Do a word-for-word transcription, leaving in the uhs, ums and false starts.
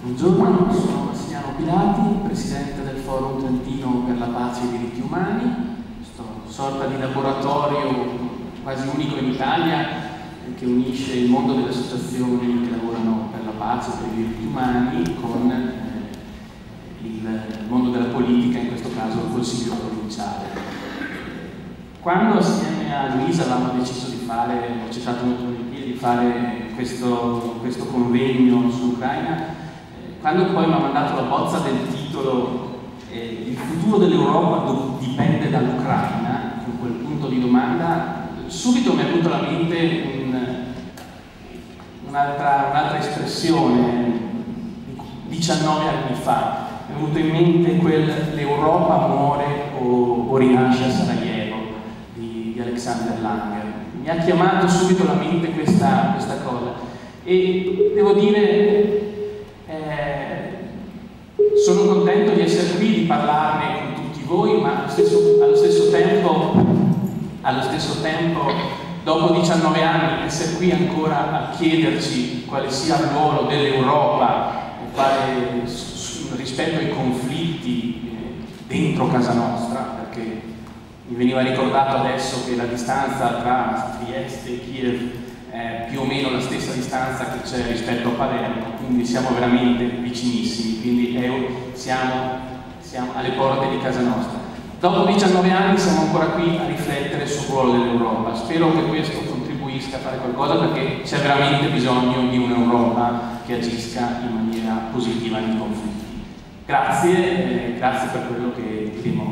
Buongiorno, sono Massimiliano Pilati, Presidente del Forum Trentino per la Pace e i Diritti Umani, questa sorta di laboratorio quasi unico in Italia che unisce il mondo delle associazioni che lavorano per la pace e per i diritti umani con eh, il mondo della politica, in questo caso il Consiglio provinciale. Quando assieme a Luisa avevamo deciso di fare, ho accettato molto volentieri di fare questo, questo convegno sull'Ucraina, quando poi mi ha mandato la bozza del titolo eh, il futuro dell'Europa dipende dall'Ucraina, con quel punto di domanda, subito mi è venuta alla mente un, un'altra, un'altra espressione diciannove anni fa. Mi è venuto in mente quel l'Europa muore o, o rinasce a Sarajevo di, di Alexander Langer. Mi ha chiamato subito alla mente questa, questa cosa e devo dire sono contento di essere qui, di parlarne con tutti voi, ma allo stesso, allo stesso tempo, allo stesso tempo, dopo diciannove anni, essere qui ancora a chiederci quale sia il ruolo dell'Europa rispetto ai conflitti dentro casa nostra, perché mi veniva ricordato adesso che la distanza tra Trieste e Kiev è più o meno la stessa distanza che c'è rispetto a Palermo, quindi siamo veramente vicinissimi, quindi è, siamo, siamo alle porte di casa nostra. Dopo diciannove anni siamo ancora qui a riflettere sul ruolo dell'Europa. Spero che questo contribuisca a fare qualcosa, perché c'è veramente bisogno di un'Europa che agisca in maniera positiva nei conflitti. Grazie, eh, grazie per quello che diremo